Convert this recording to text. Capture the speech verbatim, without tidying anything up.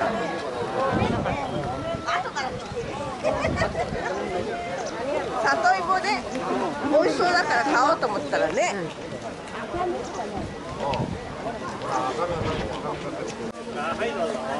里芋で美味しそうだから買おうと思ったらね。はい、どうぞ。